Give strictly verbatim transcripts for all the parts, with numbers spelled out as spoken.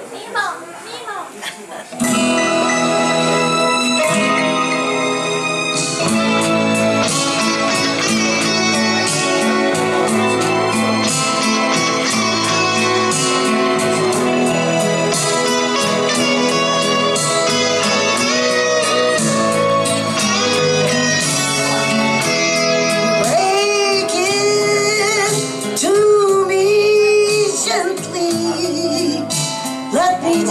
Let me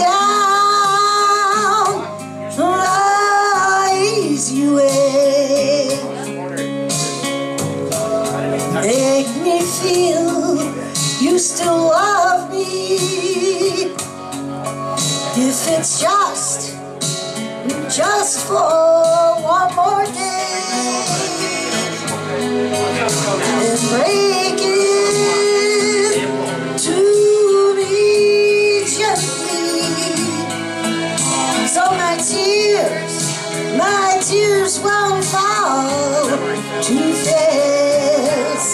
down the easy way. Make me feel you still love me. If it's just, just for one more day. And break it to my tears, my tears won't fall too fast.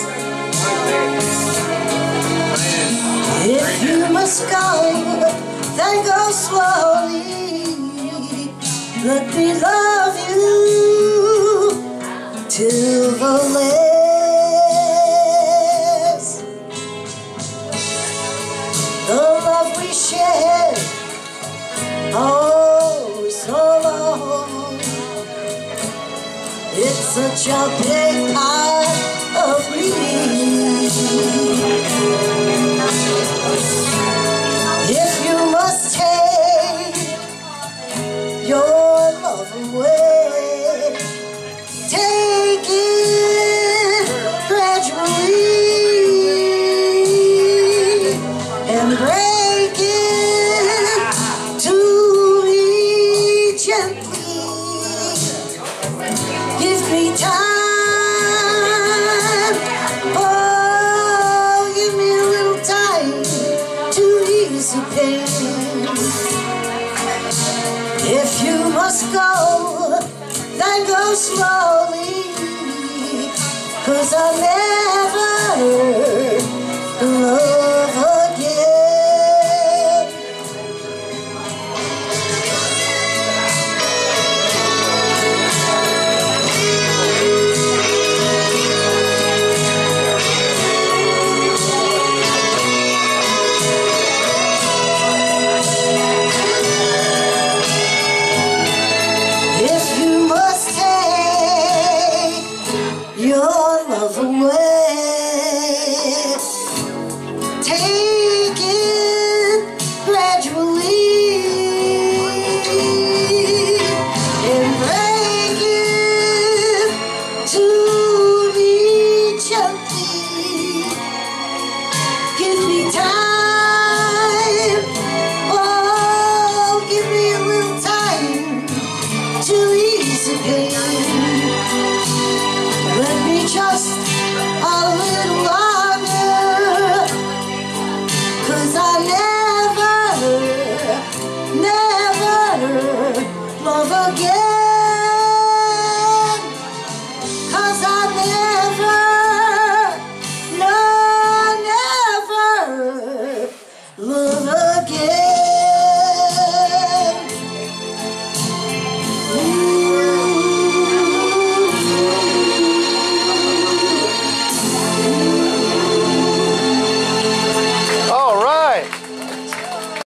If you must go, then go slowly. Let me love you till the last. The love we shared, oh, so long. It's such a big part of me. If you must take your love away, take it gradually and break it to gently. Give me time, oh, give me a little time to ease the pain. If you must go, then go slowly, 'cause I never